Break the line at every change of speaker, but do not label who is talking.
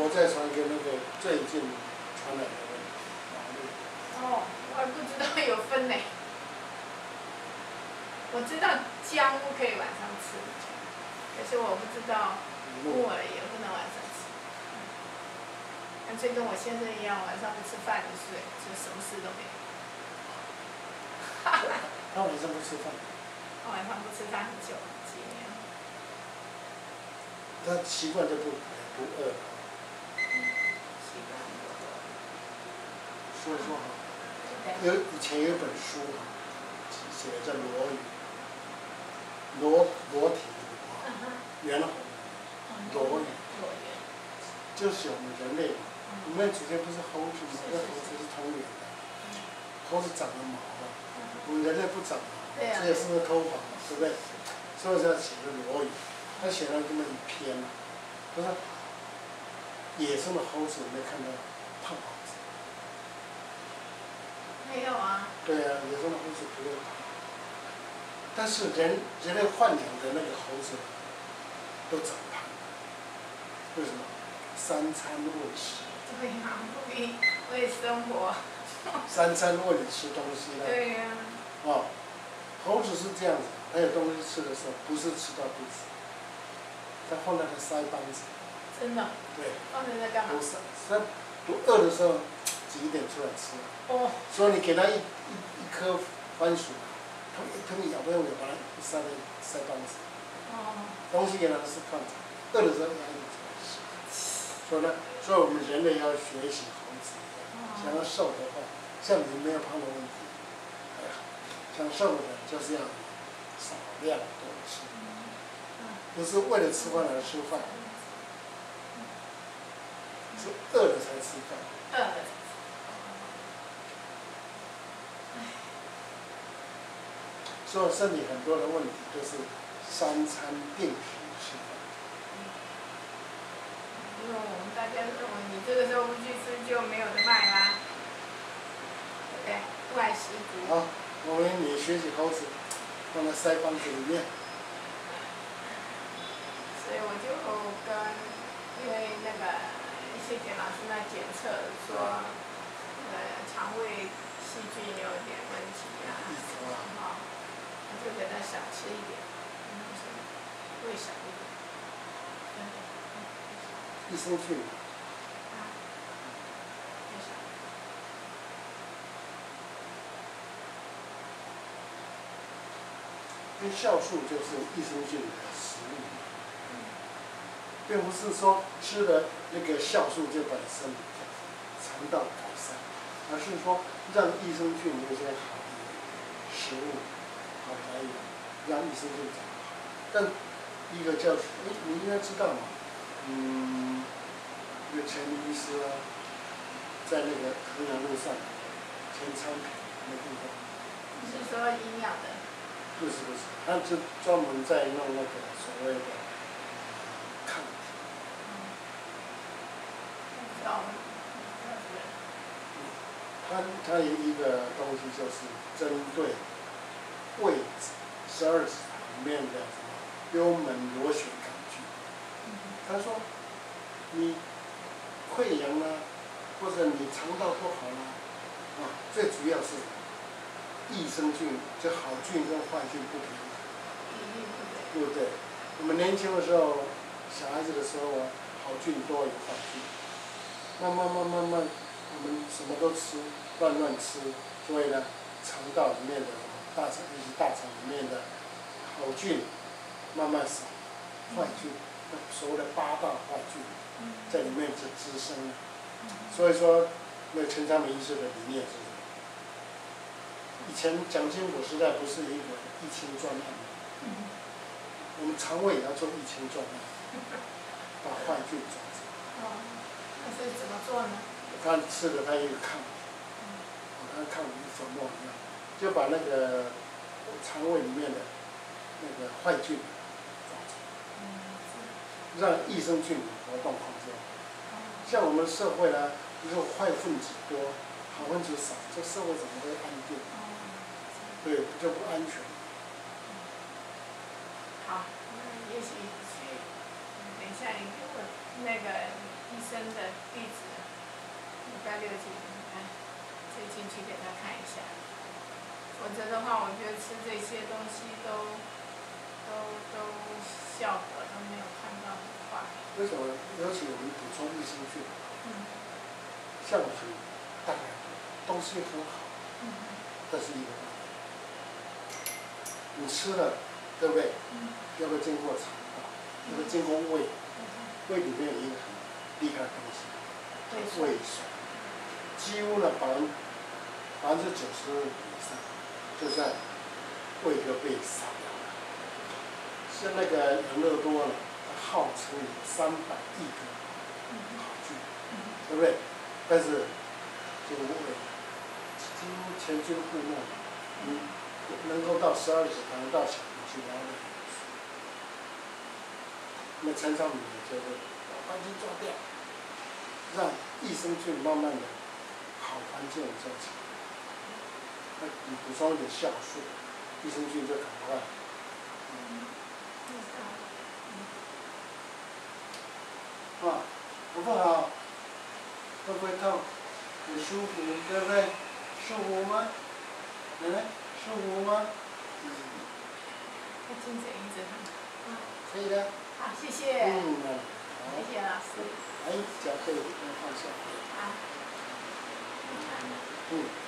我再传给那个最近传来的网络。
哦，我还不知道有分呢。我知道姜不可以晚上吃，可是我不知道木耳也不能晚上吃。干脆跟我先生一样，晚上不吃饭就睡，就什么事都没有。
他晚上不吃饭。
他晚上不吃饭很久，几年。
他习惯就不饿。
习惯不饿。
所以说哈，以前有一本书哈，写的叫罗语，裸体的猿猴，裸语，就是我们人类嘛，我们祖先不是猴子吗？那猴子是通灵的，猴子长了毛啊，我们人类不长毛，这也是个偷跑，对不对？所以他写的裸语，他写了这么一篇嘛，他说野生的猴子有没有看到胖猴子？
没有啊。
对啊，野生的猴子不会胖。但是人类豢养的那个猴子都长胖，为什么？三餐喂食。
对呀，为生活。
三餐喂你吃东西了。
对呀。
哦，猴子是这样子，它有东西吃的时候，不是吃到肚子，它放在它腮帮子。真的？对。
放在那干嘛？
都饿的时候挤一点出来吃。哦。所以你给它一颗番薯。他们咬不动，把它塞在腮帮子。哦。东西给它是放着，饿的时候压力出来吃。所以呢，所以我们人类要学习猴子，想要瘦的话，像你没有胖的问题，还好。想瘦的就是要少量多吃，不是为了吃饭而吃饭，是饿了才吃饭。饿了。所以身体很多的问题都是三餐定时吃饭。
因为我们大家认为你这个时候不去吃就没有得卖啦，对不对？不爱惜足。
好，我们也学习猴子，放在腮帮子里面。
所以我就跟，因为那个谢田老师那检测说，肠胃细菌有点问题啊，就给他少吃一点，胃少一点。
益生菌。因为酵素就是益生菌的食物，并不是说吃了那个酵素就本身肠道改善，而是说让益生菌有些好的食物。好来源，让益生菌长得好。但一个叫，你应该知道嘛，那个陈医师啊，在那个衡阳路上，前昌平那地方。
你是说营养的？
不是，他就专门在弄那个所谓的抗体。他有一个东西就是针对胃12指肠里面的幽门螺旋杆菌。他说，你溃疡啊，或者你肠道不好啊，最主要是益生菌，就好菌跟坏菌不平衡，对不对？我们年轻的时候，小孩子的时候啊，好菌多于坏菌。慢慢，我们什么都吃，乱吃，所以呢，肠道里面的大肠里面的好菌慢慢少，坏菌，所谓的8大坏菌，在里面就滋生了。所以说，那陈昌明医师的理念是什么？以前蒋经国时代不是一个疫情专案吗？我们肠胃也要做疫情专案，把坏菌抓走。
那是怎么做呢？
他吃了他一个抗，他抗粉末一样，就把那个肠胃里面的那个坏菌抓走，让益生菌活动空间。像我们社会呢，如果坏分子多，好分子少，这社会怎么会安定？对，就不安全。
好，也许去，等一下你给我那个医生生的地址，礼拜6进，来，可以进去给他看一下。否则的话，我觉得吃这些东西都效果都没有看到很快。
为什么？尤其我们补充益生菌，橡皮、蛋白东西很好，这是一个问题。你吃了，对不对？要不要经过肠道？要不要经过胃？胃里面有一个很厉害的东西，胃酸，几乎呢90%以上就在胃就被扫掉了。像那个养乐多了，它号称有300亿个好菌，对不对？但是这个胃几乎全军覆没，能够到12个小时到小肠去挖胃。那陈昌明就是把环境抓掉，让益生菌慢慢的好环境造成。那你补充一点酵素，益生菌就赶快。啊，头发好，会不会痛？很舒服，对不对？舒服吗？舒服吗？
他精神一直很好。
可以的。
好，谢谢。
好。
谢谢老师。
脚可以放下。
好。